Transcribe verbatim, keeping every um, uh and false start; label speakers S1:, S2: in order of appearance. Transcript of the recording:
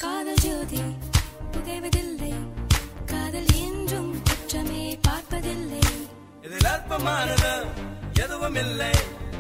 S1: காதல் ஜோதி புகைவதில்லை, காதல் என்றும் குற்றமே பார்ப்பதில்லை.
S2: இதில் அற்பமானது எதுவும் இல்லை,